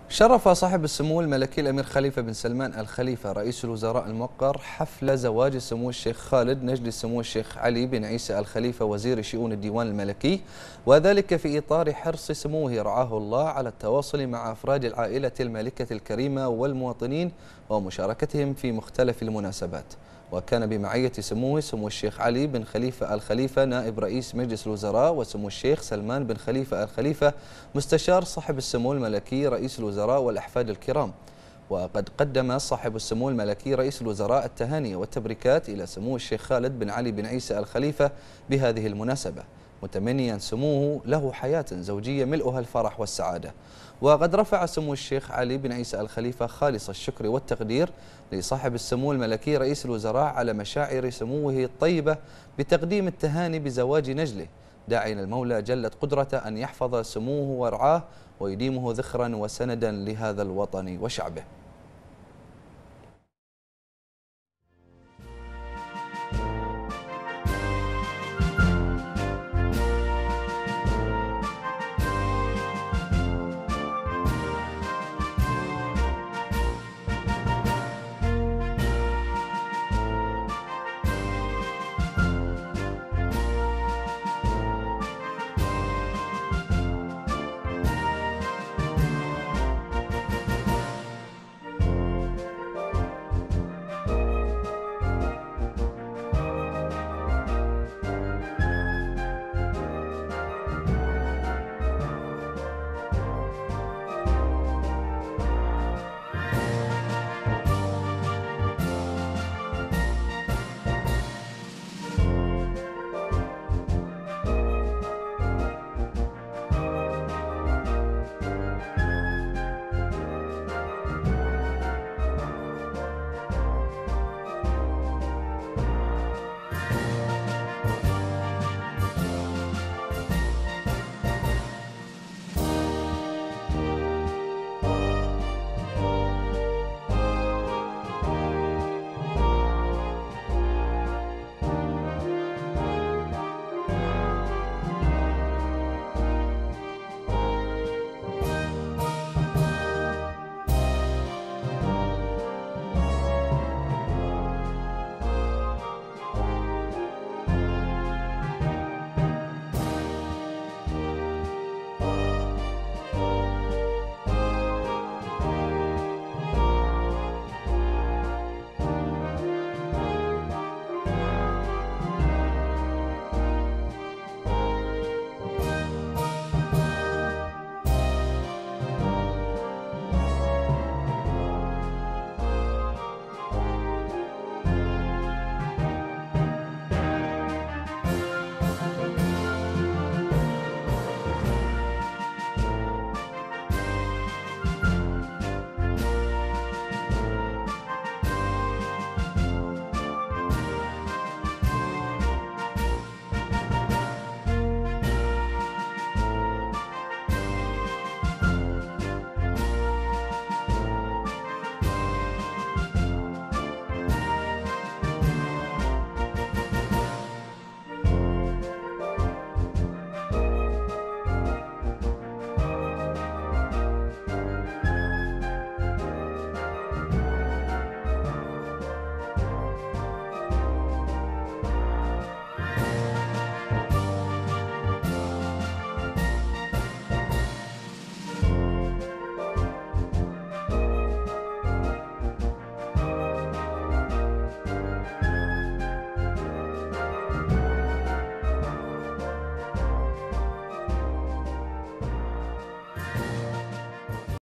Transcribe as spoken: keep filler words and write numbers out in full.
شرف صاحب السمو الملكي الأمير خليفة بن سلمان الخليفة رئيس الوزراء الموقر حفل زواج سمو الشيخ خالد نجل سمو الشيخ علي بن عيسى الخليفة وزير شؤون الديوان الملكي، وذلك في إطار حرص سموه رعاه الله على التواصل مع أفراد العائلة المالكة الكريمة والمواطنين ومشاركتهم في مختلف المناسبات. وكان بمعية سموه سمو الشيخ علي بن خليفة الخليفة نائب رئيس مجلس الوزراء، وسمو الشيخ سلمان بن خليفة الخليفة مستشار صاحب السمو الملكي رئيس الوزراء والأحفاد الكرام. وقد قدم صاحب السمو الملكي رئيس الوزراء التهاني والتبريكات إلى سمو الشيخ خالد بن علي بن عيسى الخليفة بهذه المناسبة، متمنيا سموه له حياة زوجية ملؤها الفرح والسعادة. وقد رفع سمو الشيخ علي بن عيسى الخليفة خالص الشكر والتقدير لصاحب السمو الملكي رئيس الوزراء على مشاعر سموه الطيبة بتقديم التهاني بزواج نجله، داعيا المولى جلت قدرته أن يحفظ سموه ورعاه ويديمه ذخرا وسندا لهذا الوطن وشعبه.